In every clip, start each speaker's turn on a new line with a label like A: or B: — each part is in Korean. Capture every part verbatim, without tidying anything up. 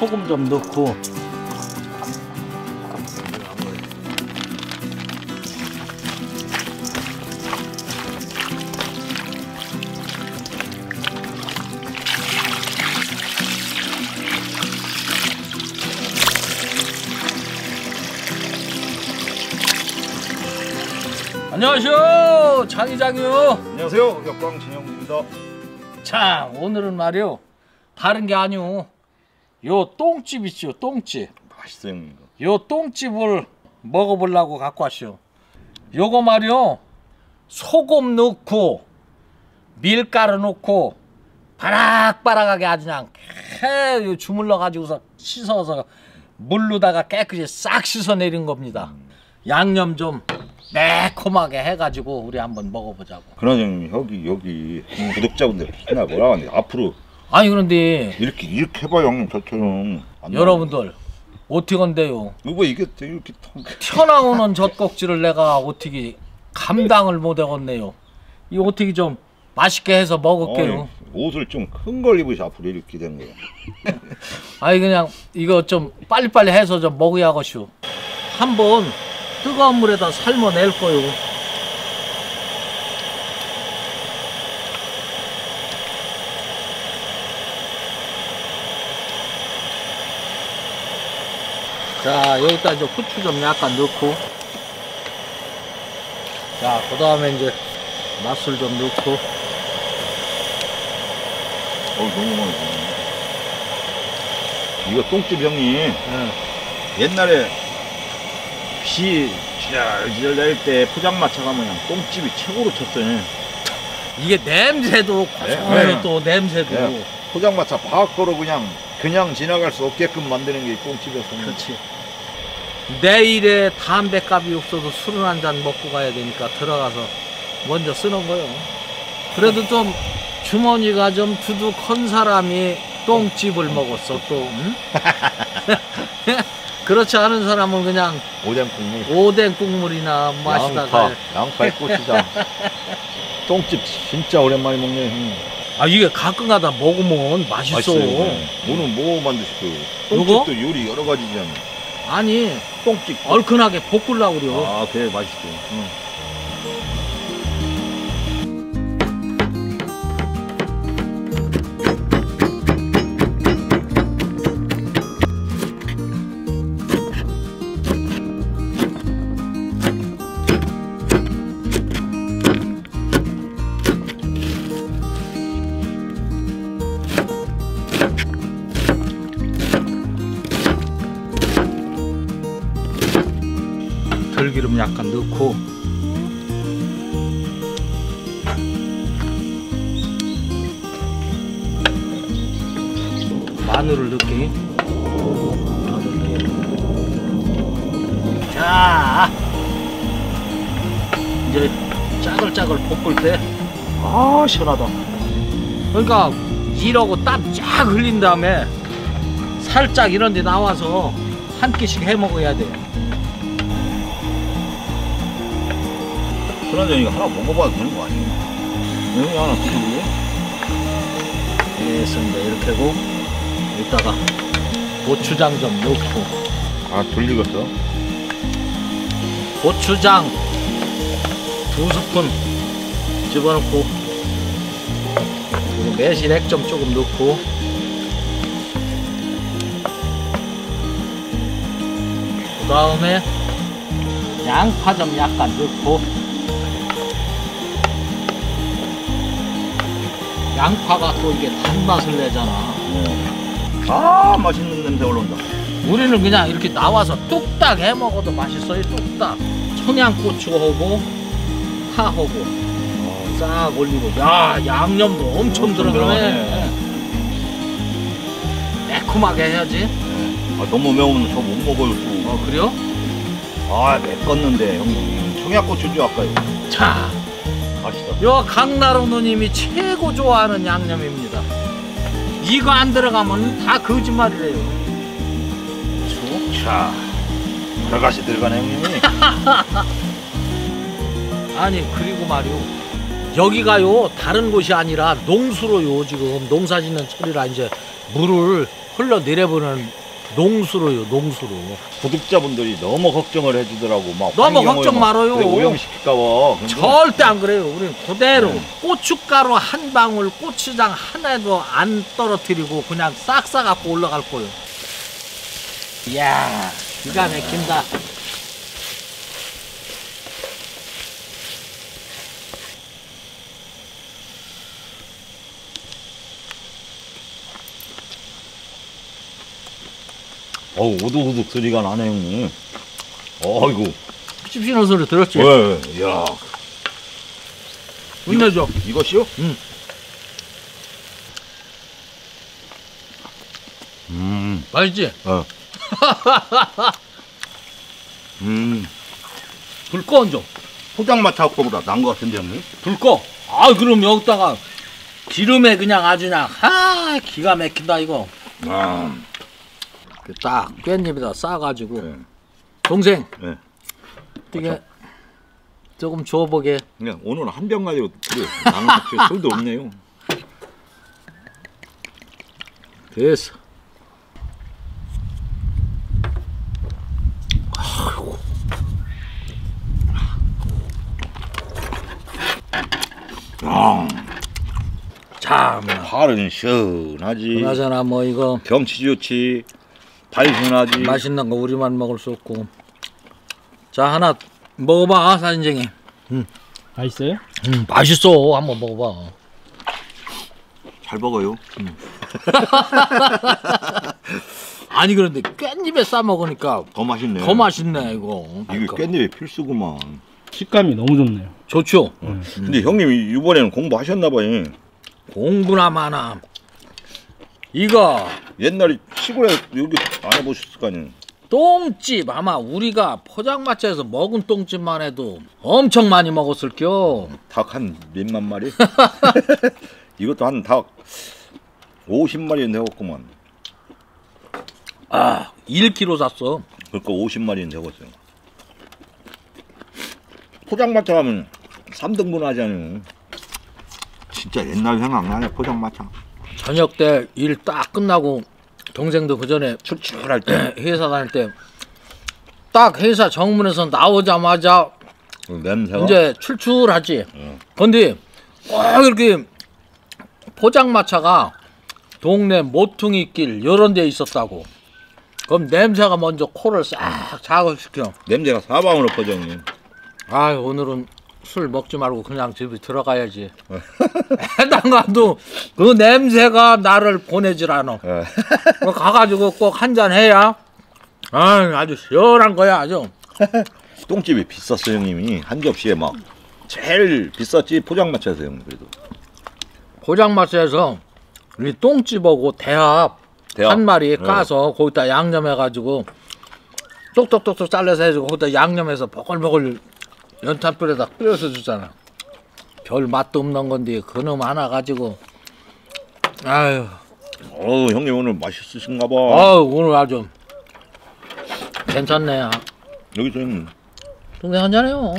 A: 소금 좀 넣고. 안녕하세요, 장이장이요.
B: 안녕하세요, 역광진영입니다.
A: 자, 오늘은 말이요, 다른 게 아니오, 요 똥집 있죠, 똥집.
B: 맛있어요.
A: 요 똥집을 먹어보려고 갖고 왔어요. 요거 말이요, 소금 넣고 밀가루 넣고 바락바락하게 아주 그냥 해 주물러 가지고서 씻어서 물로다가 깨끗이 싹 씻어 내린 겁니다. 양념 좀 매콤하게 해가지고 우리 한번 먹어보자고.
B: 그나저나 여기 여기 구독자분들 하나 뭐라 하는데 앞으로
A: 아니 그런데
B: 이렇게 이렇게 해봐요, 형님. 저처럼
A: 여러분들 어떻게 건데요?
B: 이거 이게 이렇게
A: 튀어나오는 젖꼭지를 내가 어떻게 감당을 못하겠네요. 이거 어떻게 좀 맛있게 해서 먹을게요.
B: 아니, 옷을 좀 큰 걸 입으시 앞으로 이렇게 된 거예요.
A: 아니 그냥 이거 좀 빨리빨리 해서 좀 먹어야겠슈. 한번 뜨거운 물에다 삶아낼 거요. 자, 여기다 이제 후추 좀 약간 넣고, 자, 그 다음에 이제 맛술 좀 넣고.
B: 어, 너무 맛있어. 이거 똥집 형님.
A: 네.
B: 옛날에 비 지랄지랄 낼 때 포장마차 가면 그냥 똥집이 최고로 쳤어요.
A: 이게 냄새도 고소해요.
B: 네.
A: 또 냄새도.
B: 네. 포장마차 밖으로 그냥 그냥 지나갈 수 없게끔 만드는 게 똥집이었어요.
A: 그렇지. 내일에 담배값이 없어서 술을 한 잔 먹고 가야 되니까 들어가서 먼저 쓰는 거요. 그래도 좀 주머니가 좀 두둑한 사람이 똥집을 먹었어 또. 응? 그렇지 않은 사람은 그냥
B: 오뎅 국물,
A: 오뎅 국물이나 마시다가.
B: 양파, 양파에 고추장. 똥집 진짜 오랜만에 먹네요, 형님.
A: 아 이게 가끔가다 먹으면 맛있어.
B: 맛있어요. 오늘 뭐 만드실 거예요?
A: 요거?
B: 똥집도 요리 여러 가지잖아요.
A: 아니
B: 똥집.
A: 얼큰하게 볶으려고 그래요.
B: 아, 그래 맛있어요. 응.
A: 들기름 약간 넣고, 마늘을 넣게. 자, 이제 짜글짜글 볶을 때, 아 시원하다. 그러니까 이러고 땀 쫙 흘린 다음에 살짝 이런 데 나와서 한 끼씩 해 먹어야 돼.
B: 그러나 이거 하나 먹어봐도 되는 거 아니에요? 여기 하나 드시고요?
A: 됐습니다. 이렇게 하고 여기다가 고추장 좀 넣고.
B: 아, 돌리겠어?
A: 고추장 두 스푼 집어넣고, 그리고 매실액 좀 조금 넣고, 그 다음에 양파 좀 약간 넣고. 양파가 또 이게 단맛을 내잖아.
B: 네. 아, 맛있는 냄새 올라온다.
A: 우리는 그냥 이렇게 나와서 뚝딱 해 먹어도 맛있어요. 뚝딱 청양고추하고 파하고 싹 올리고. 야, 양념도 엄청
B: 엄청
A: 들어가네.
B: 들어가네.
A: 매콤하게 해야지.
B: 네. 아, 너무 매우면 저 못 먹어요 또.
A: 어 그래요?
B: 아, 맵겠는데 형님. 청양고추죠 아까요.
A: 자,
B: 맛있다.
A: 요 강나루 누님이 최고 좋아하는 양념입니다. 이거 안 들어가면 다 거짓말이래요.
B: 자, 들어가시 들어가네 형님이.
A: 아니 그리고 말이요, 여기가요 다른 곳이 아니라 농수로요. 지금 농사 짓는 철이라 이제 물을 흘러내려보는 농수로요, 농수로.
B: 구독자분들이 너무 걱정을 해주더라고. 막
A: 너무
B: 환경오염
A: 걱정
B: 막
A: 말아요.
B: 그래, 오염시킬까봐. 근데
A: 절대 안 그래요. 우리는 그대로
B: 네.
A: 고춧가루 한 방울, 고추장 하나도 안 떨어뜨리고 그냥 싹 싸갖고 올라갈 거예요. 이야, 기가 막힌다.
B: 어우, 오독오독 소리가 나네, 형님. 어이구.
A: 씹히는 소리 들었지?
B: 왜, 야.
A: 끝내줘.
B: 이것이요?
A: 응.
B: 음,
A: 맛있지?
B: 어. 음,
A: 불 꺼, 좀.
B: 포장마차 거보다 나은 것 같은데, 형님?
A: 불 꺼. 아, 그럼 여기다가 기름에 그냥 아주 그냥, 하, 기가 막힌다, 이거.
B: 아,
A: 딱 깻잎에다 싸가지고.
B: 네.
A: 동생,
B: 네.
A: 이게 조금 줘보게.
B: 그냥 오늘 한 병 가지고 그래. 나는 진짜 술도 없네요.
A: 됐어.
B: 아,
A: 참.
B: 발은 시원하지.
A: 그나저나 뭐 이거
B: 경치 좋지. 발순하지.
A: 맛있는 거 우리만 먹을 수 없고. 자, 하나 먹어봐, 사진쟁이.
C: 맛있어요?
A: 음, 맛있어. 한번 먹어봐.
B: 잘 먹어요.
A: 아니 그런데 깻잎에 싸 먹으니까
B: 더 맛있네.
A: 더 맛있네 이거.
B: 이게 깻잎의 필수구만.
C: 식감이 너무 좋네요.
A: 좋죠.
B: 근데 형님 이번에는 공부하셨나봐요.
A: 공부나 마나. 이거
B: 옛날에 시골에 여기 안 해보셨을 거 아니에요.
A: 똥집 아마 우리가 포장마차에서 먹은 똥집만 해도 엄청 많이 먹었을겨.
B: 닭 한 몇만 마리? 이것도 한 닭 오십 마리는 되었구만.
A: 아, 일 킬로그램 샀어.
B: 그러니까 오십 마리는 되었어요. 포장마차 가면 삼 등분 하잖아요. 진짜 옛날 생각나네 포장마차.
A: 저녁 때 일 딱 끝나고 동생도 그 전에
B: 출출할 때
A: 회사 다닐 때 딱 회사 정문에서 나오자마자
B: 그 냄새가
A: 이제 출출하지.
B: 응.
A: 근데 꼭 이렇게 포장마차가 동네 모퉁이길 이런 데 있었다고. 그럼 냄새가 먼저 코를 싹 자극시켜.
B: 냄새가 사방으로 퍼져요.
A: 아, 오늘은 술 먹지 말고 그냥 집에 들어가야지. 해당 가도 그 냄새가 나를 보내질 않아.
B: 예.
A: 가가지고 꼭 한잔 해야 아, 아주 시원한 거야 아주.
B: 똥집이 비쌌어요 형님이. 한 접시에 막 제일 비쌌지 포장마차에서 형님. 그래도
A: 포장마차에서 우리 똥집하고 대합,
B: 대합.
A: 한 마리
B: 네.
A: 까서 거기다 양념해가지고 똑똑똑똑 잘라서 해주고 거기다 양념해서 보글보글 연탄불에다 끓여서 주잖아. 별 맛도 없는 건데 그놈 하나 가지고 아유,
B: 어 형님 오늘 맛있으신가 봐.
A: 아 오늘 아주 괜찮네.
B: 여기 좀
A: 동생 한잔해요.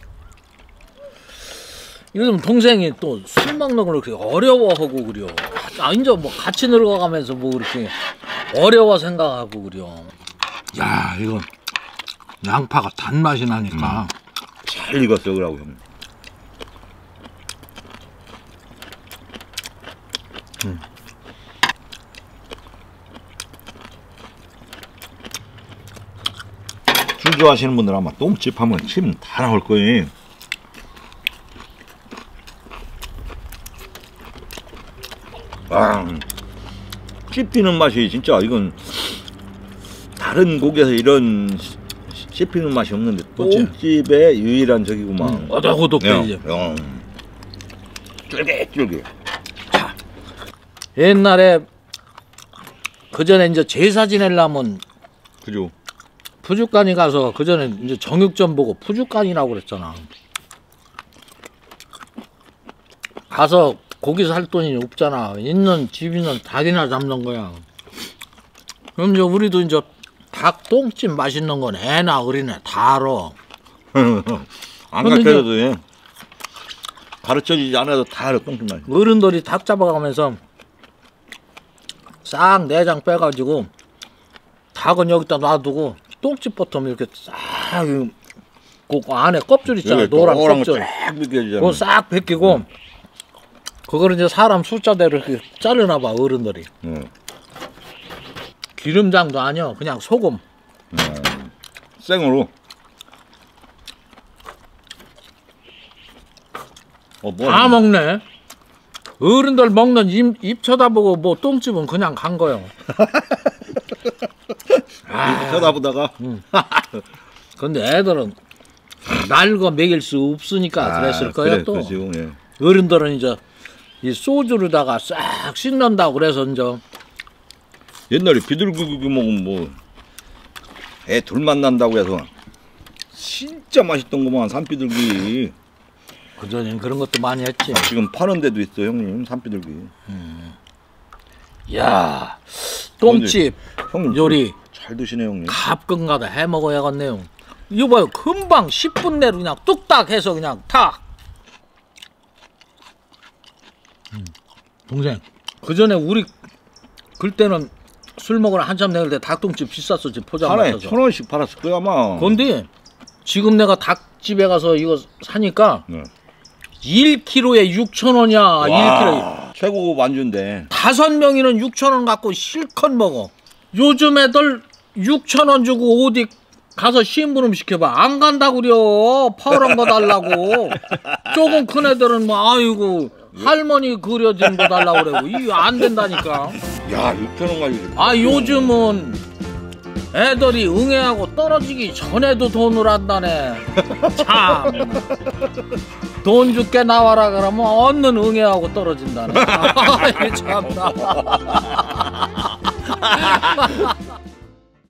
A: 요즘 동생이 또 술 먹는 걸 그렇게 어려워하고 그려. 아, 이제 뭐 같이 늙어가면서 뭐 그렇게 어려워 생각하고 그려. 야, 이건 양파가 단맛이 나니까.
B: 잘 익었어요 그러고 형님.
A: 음.
B: 술 좋아하시는 분들 아마 똥집 하면 침 다 나올 거예요. 아, 씹히는 맛이 진짜 이건 다른 고기에서 이런 씹- 씹히는 맛이 없는데
A: 그치?
B: 똥집의 유일한 저기구만.
A: 음, 오독오독해지.
B: 영, 영. 쫄깃쫄깃.
A: 옛날에 그 전에 이제 제사 지내려면
B: 그죠?
A: 푸주간이 가서 그 전에 이제 정육점 보고 푸주간이라고 그랬잖아. 가서 고기 살 돈이 없잖아. 있는 집이는 닭이나 잡는 거야. 그럼 이제 우리도 이제 닭 똥집 맛있는 건 애나 어린애 다 알아.
B: 안
A: 근데
B: 가르쳐줘도 예. 가르쳐주지 않아도 다 알아 똥집 맛.
A: 어른들이 닭 잡아가면서 싹 내장 빼가지고 닭은 여기다 놔두고 똥집부터 이렇게 싹 그 안에 껍질 있잖아. 노란 껍질.
B: 쫙 벗겨지잖아.
A: 그거 싹 벗기고 그거를 이제 사람 숫자대로 이렇게 자르나봐 어른들이.
B: 응.
A: 기름장도 아니야. 그냥 소금.
B: 음. 생으로. 어, 뭐
A: 다 먹네. 어른들 먹는 입, 입 쳐다보고 뭐 똥집은 그냥 간 거요.
B: 아, 쳐다보다가.
A: 음. 근데 애들은 날거 먹일 수 없으니까 그랬을 거예요.
B: 그래,
A: 또
B: 그렇죠, 예.
A: 어른들은 이제 이 소주로다가 싹 씻는다고 그래서 이제
B: 옛날에 비둘기고기 먹으면 뭐 애 둘 만난다고 해서 진짜 맛있던 거만 산비둘기.
A: 그전엔 그런 것도 많이 했지.
B: 지금 파는 데도 있어 형님 산비둘기.
A: 야 똥집
B: 형님
A: 요리
B: 잘 드시네 형님.
A: 가끔가다 해 먹어야겠네요. 이거 봐요. 금방 십 분 내로 그냥 뚝딱 해서 그냥 탁. 음, 동생 그 전에 우리 그때는 술 먹으러 한참 내릴 때 닭똥집 비쌌었지. 포장
B: 하나에
A: 맞춰서.
B: 천 원씩 팔았을 거야 아마.
A: 근데 지금 내가 닭집에 가서 이거 사니까
B: 네.
A: 일 킬로그램에 육천 원이야. 일 킬로그램.
B: 와, 최고급 안주인데.
A: 다섯 명이는 육천 원 갖고 실컷 먹어. 요즘 애들 육천 원 주고 어디 가서 심부름 시켜봐. 안 간다고 그려. 파란 거 달라고. 조금 큰 애들은 뭐 아이고 할머니 그려진 거 달라고 그러고 이거 안 된다니까.
B: 야 육천 원 가지고.
A: 아 요즘은 애들이 응애하고 떨어지기 전에도 돈을 한다네. 참. 돈 줄게 나와라 그러면 얻는 응애하고 떨어진다네. 아이 참나.